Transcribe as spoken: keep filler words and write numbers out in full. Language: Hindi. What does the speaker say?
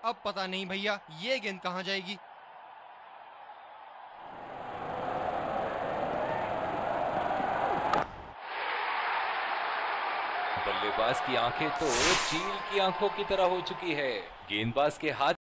अब पता नहीं भैया ये गेंद कहाँ जाएगी। बल्लेबाज की आंखें तो चील की आंखों की तरह हो चुकी है। गेंदबाज के हाथ